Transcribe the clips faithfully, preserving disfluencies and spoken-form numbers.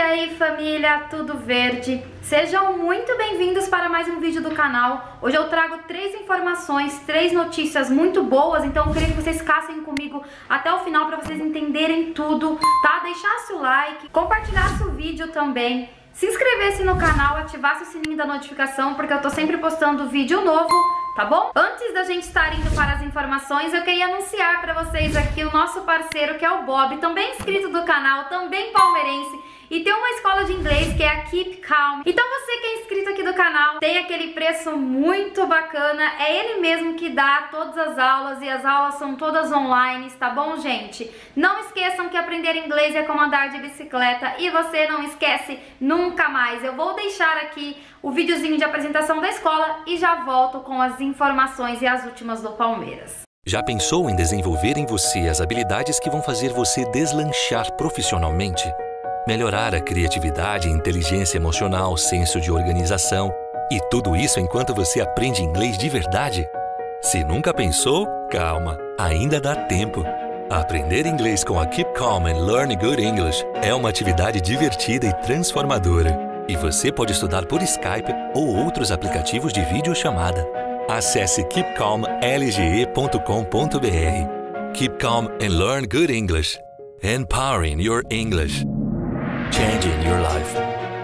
aí família, tudo verde? Sejam muito bem-vindos para mais um vídeo do canal. Hoje eu trago três informações, três notícias muito boas, então eu queria que vocês ficassem comigo até o final para vocês entenderem tudo, tá? Deixasse o like, compartilhasse o vídeo também, se inscrevesse no canal, ativasse o sininho da notificação, porque eu tô sempre postando vídeo novo, tá bom? Antes da gente estar indo para as informações, eu queria anunciar para vocês aqui o nosso parceiro, que é o Bob, também inscrito do canal, também palmeirense, e tem uma escola de inglês que é a Keep Calm. Então você que é inscrito aqui do canal, tem aquele preço muito bacana, é ele mesmo que dá todas as aulas, e as aulas são todas online, tá bom, gente? Não esqueçam que aprender inglês é como andar de bicicleta, e você não esquece nunca mais. Eu vou deixar aqui o videozinho de apresentação da escola e já volto com as informações e as últimas do Palmeiras. Já pensou em desenvolver em você as habilidades que vão fazer você deslanchar profissionalmente? Melhorar a criatividade, inteligência emocional, senso de organização, e tudo isso enquanto você aprende inglês de verdade? Se nunca pensou, calma, ainda dá tempo. Aprender inglês com a Keep Calm and Learn Good English é uma atividade divertida e transformadora. E você pode estudar por Skype ou outros aplicativos de videochamada. Acesse keep calm l g e ponto com ponto b r. Keep Calm and Learn Good English. Empowering your English. Changing your life.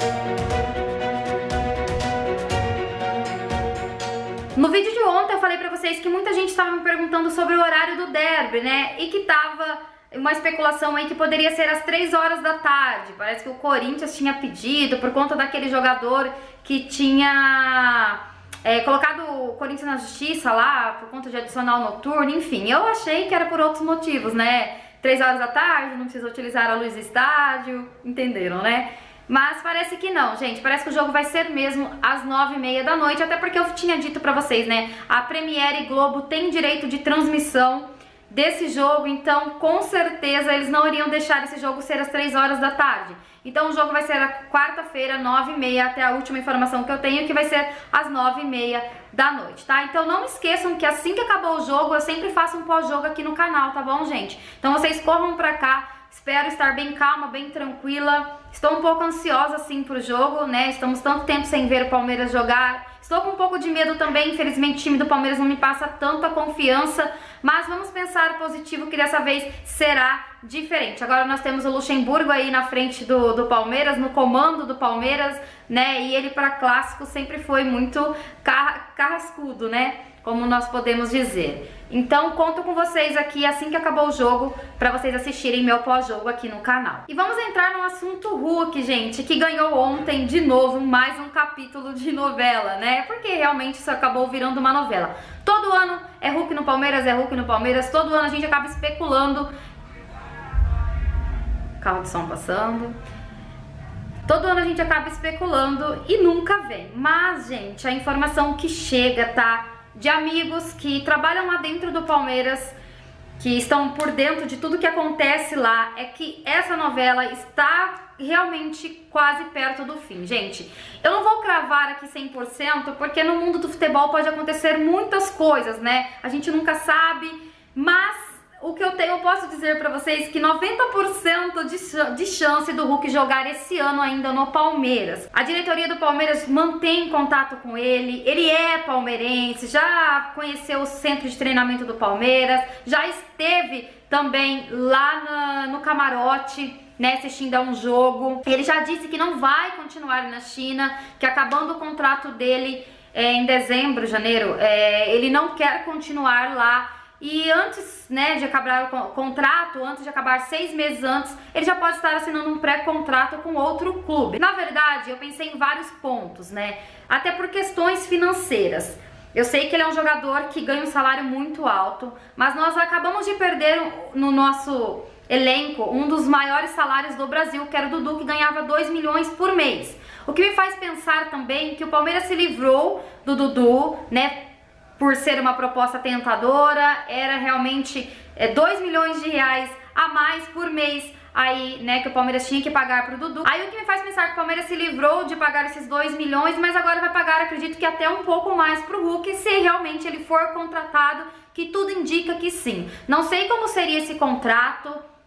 No vídeo de ontem eu falei pra vocês que muita gente estava me perguntando sobre o horário do derby, né? E que tava uma especulação aí que poderia ser às três horas da tarde. Parece que o Corinthians tinha pedido por conta daquele jogador que tinha é, colocado o Corinthians na justiça lá por conta de adicional noturno, enfim. Eu achei que era por outros motivos, né? Três horas da tarde, não precisa utilizar a luz do estádio, entenderam, né? Mas parece que não, gente, parece que o jogo vai ser mesmo às nove e meia da noite, até porque eu tinha dito pra vocês, né? A Premiere Globo tem direito de transmissão desse jogo, então com certeza eles não iriam deixar esse jogo ser às três horas da tarde. Então o jogo vai ser a quarta-feira, nove e meia, até a última informação que eu tenho, que vai ser às nove e meia da noite, tá? Então não esqueçam que assim que acabou o jogo, eu sempre faço um pós-jogo aqui no canal, tá bom, gente? Então vocês corram pra cá, espero estar bem calma, bem tranquila. Estou um pouco ansiosa, assim, pro jogo, né? Estamos tanto tempo sem ver o Palmeiras jogar. Estou com um pouco de medo também, infelizmente o time do Palmeiras não me passa tanta confiança, mas vamos pensar positivo que dessa vez será diferente. Agora nós temos o Luxemburgo aí na frente do, do Palmeiras, no comando do Palmeiras, né? E ele para clássico sempre foi muito car carrascudo, né? Como nós podemos dizer. Então conto com vocês aqui assim que acabou o jogo para vocês assistirem meu pós-jogo aqui no canal. E vamos entrar no assunto Hulk, gente, que ganhou ontem de novo mais um capítulo de novela, né? Porque realmente isso acabou virando uma novela. Todo ano é Hulk no Palmeiras, é Hulk no Palmeiras, todo ano a gente acaba especulando. Carro de som passando. Todo ano a gente acaba especulando e nunca vem. Mas, gente, a informação que chega, tá? De amigos que trabalham lá dentro do Palmeiras, que estão por dentro de tudo que acontece lá, é que essa novela está realmente quase perto do fim. Gente, eu não vou cravar aqui cem por cento, porque no mundo do futebol pode acontecer muitas coisas, né? A gente nunca sabe, mas o que eu tenho, eu posso dizer pra vocês que noventa por cento de, de chance do Hulk jogar esse ano ainda no Palmeiras. A diretoria do Palmeiras mantém contato com ele, ele é palmeirense, já conheceu o centro de treinamento do Palmeiras, já esteve também lá na, no camarote, né, assistindo a um jogo. Ele já disse que não vai continuar na China, que acabando o contrato dele é, em dezembro, janeiro, é, ele não quer continuar lá. E antes, né, de acabar o contrato, antes de acabar seis meses antes, ele já pode estar assinando um pré-contrato com outro clube. Na verdade, eu pensei em vários pontos, né, até por questões financeiras. Eu sei que ele é um jogador que ganha um salário muito alto, mas nós acabamos de perder no nosso elenco um dos maiores salários do Brasil, que era o Dudu, que ganhava dois milhões por mês. O que me faz pensar também que o Palmeiras se livrou do Dudu, né, por ser uma proposta tentadora, era realmente é, dois milhões de reais a mais por mês aí, né, que o Palmeiras tinha que pagar pro Dudu. Aí o que me faz pensar que o Palmeiras se livrou de pagar esses dois milhões, mas agora vai pagar, acredito que até um pouco mais pro Hulk, se realmente ele for contratado, que tudo indica que sim. Não sei como seria esse contrato,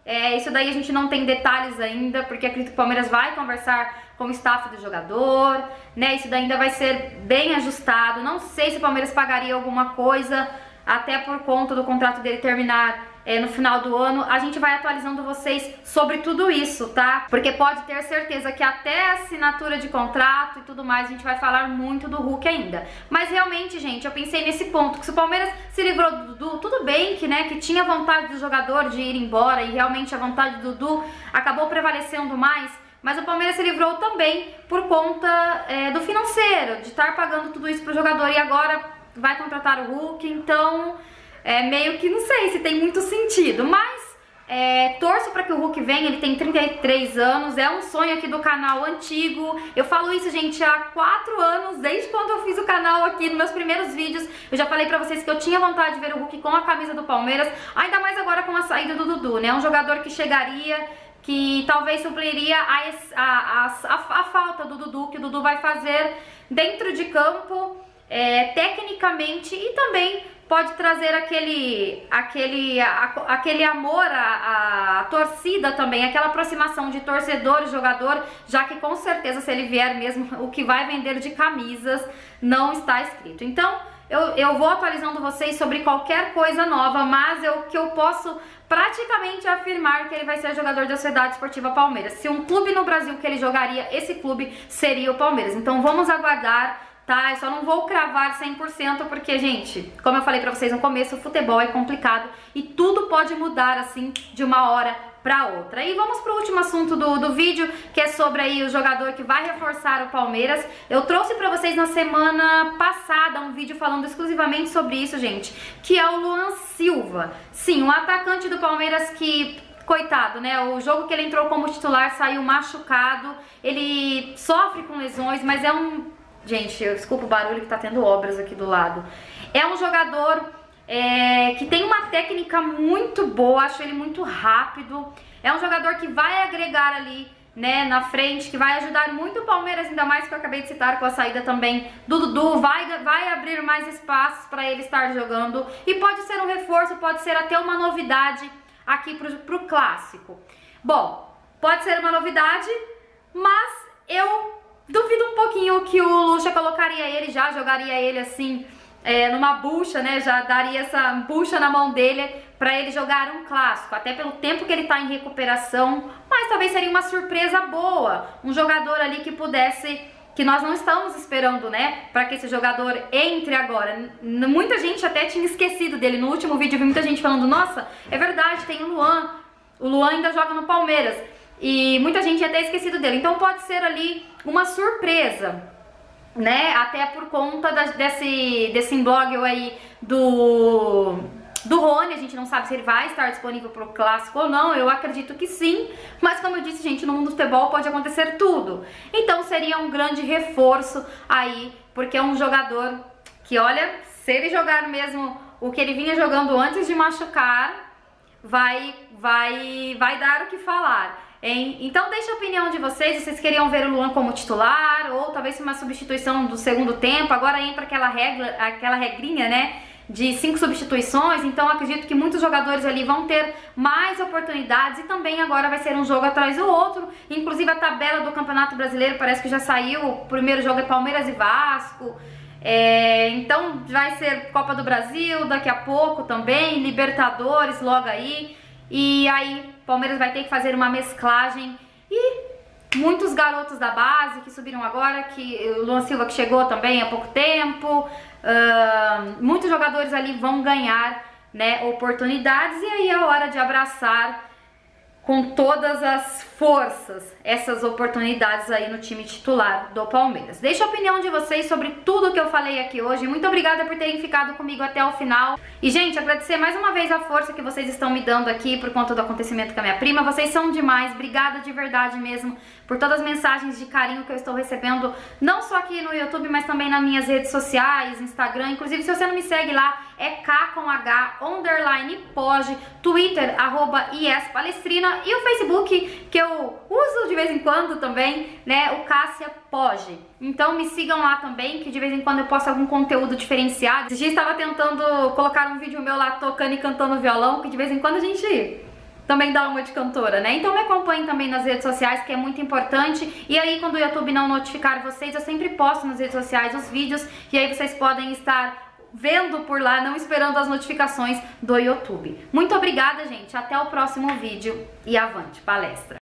É, isso daí a gente não tem detalhes ainda, porque acredito que o Palmeiras vai conversar com o staff do jogador, né? Isso daí ainda vai ser bem ajustado. Não sei se o Palmeiras pagaria alguma coisa, até por conta do contrato dele terminar é, no final do ano. A gente vai atualizando vocês sobre tudo isso, tá? Porque pode ter certeza que até a assinatura de contrato e tudo mais, a gente vai falar muito do Hulk ainda. Mas realmente, gente, eu pensei nesse ponto, que se o Palmeiras se livrou do Dudu, tudo bem que, né, que tinha vontade do jogador de ir embora e realmente a vontade do Dudu acabou prevalecendo mais, mas o Palmeiras se livrou também por conta é, do financeiro, de estar pagando tudo isso pro jogador e agora vai contratar o Hulk, então é meio que não sei se tem muito sentido, mas é, torço para que o Hulk venha. Ele tem trinta e três anos, é um sonho aqui do canal antigo. Eu falo isso, gente, há quatro anos, desde quando eu fiz o canal aqui, nos meus primeiros vídeos. Eu já falei pra vocês que eu tinha vontade de ver o Hulk com a camisa do Palmeiras, ainda mais agora com a saída do Dudu, né? Um jogador que chegaria, que talvez supriria a, a, a, a, a falta do Dudu, que o Dudu vai fazer dentro de campo, é, tecnicamente, e também pode trazer aquele, aquele, a, aquele amor à, à torcida também, aquela aproximação de torcedor e jogador, já que com certeza se ele vier mesmo, o que vai vender de camisas não está escrito. Então eu, eu vou atualizando vocês sobre qualquer coisa nova, mas eu, que eu posso praticamente afirmar que ele vai ser jogador da Sociedade Esportiva Palmeiras. Se um clube no Brasil que ele jogaria, esse clube seria o Palmeiras. Então vamos aguardar, tá? Eu só não vou cravar cem por cento porque, gente, como eu falei pra vocês no começo, o futebol é complicado e tudo pode mudar assim de uma hora pra outra. E vamos pro último assunto do, do vídeo, que é sobre aí o jogador que vai reforçar o Palmeiras. Eu trouxe pra vocês na semana passada um vídeo falando exclusivamente sobre isso, gente, que é o Luan Silva. Sim, um atacante do Palmeiras que, coitado, né, o jogo que ele entrou como titular saiu machucado, ele sofre com lesões, mas é um... Gente, desculpa o barulho que tá tendo obras aqui do lado. É um jogador é, que tem uma técnica muito boa, acho ele muito rápido. É um jogador que vai agregar ali, né, na frente, que vai ajudar muito o Palmeiras, ainda mais que eu acabei de citar com a saída também do Dudu. Vai, vai abrir mais espaços para ele estar jogando e pode ser um reforço, pode ser até uma novidade aqui pro, pro clássico. Bom, pode ser uma novidade, mas eu duvido um pouquinho que o Lucha colocaria ele, já jogaria ele assim, é, numa bucha, né? Já daria essa bucha na mão dele pra ele jogar um clássico, até pelo tempo que ele tá em recuperação, mas talvez seria uma surpresa boa, um jogador ali que pudesse, que nós não estamos esperando, né? Pra que esse jogador entre agora. Muita gente até tinha esquecido dele, no último vídeo eu vi muita gente falando, nossa, é verdade, tem o Luan, o Luan ainda joga no Palmeiras. E muita gente tinha até esquecido dele, então pode ser ali uma surpresa, né? Até por conta da, desse, desse imbróglio aí do, do Rony. A gente não sabe se ele vai estar disponível para o clássico ou não, eu acredito que sim, mas como eu disse, gente, no mundo do futebol pode acontecer tudo. Então seria um grande reforço aí, porque é um jogador que, olha, se ele jogar mesmo o que ele vinha jogando antes de machucar, vai, vai, vai dar o que falar. Hein? Então deixa a opinião de vocês, vocês queriam ver o Luan como titular ou talvez uma substituição do segundo tempo. Agora entra aquela regra, aquela regrinha, né, de cinco substituições, então acredito que muitos jogadores ali vão ter mais oportunidades e também agora vai ser um jogo atrás do outro. Inclusive a tabela do Campeonato Brasileiro parece que já saiu, o primeiro jogo é Palmeiras e Vasco, é, então vai ser Copa do Brasil daqui a pouco também, Libertadores logo aí. E aí Palmeiras vai ter que fazer uma mesclagem e muitos garotos da base que subiram agora, que o Luan Silva que chegou também há pouco tempo, uh, muitos jogadores ali vão ganhar, né, oportunidades e aí é hora de abraçar com todas as forças essas oportunidades aí no time titular do Palmeiras. Deixa a opinião de vocês sobre tudo que eu falei aqui hoje. Muito obrigada por terem ficado comigo até o final. E, gente, agradecer mais uma vez a força que vocês estão me dando aqui por conta do acontecimento com a minha prima. Vocês são demais. Obrigada de verdade mesmo por todas as mensagens de carinho que eu estou recebendo, não só aqui no YouTube, mas também nas minhas redes sociais, Instagram. Inclusive, se você não me segue lá, é K com H, underline, Poge, Twitter, arroba I S Palestrina e o Facebook, que eu uso de vez em quando também, né, o Cássia Poge. Então me sigam lá também, que de vez em quando eu posto algum conteúdo diferenciado. Esse dia estava tentando colocar um vídeo meu lá tocando e cantando violão, que de vez em quando a gente também dá uma de cantora, né? Então me acompanhem também nas redes sociais, que é muito importante. E aí, quando o YouTube não notificar vocês, eu sempre posto nas redes sociais os vídeos, e aí vocês podem estar vendo por lá, não esperando as notificações do YouTube. Muito obrigada, gente. Até o próximo vídeo e avante palestra!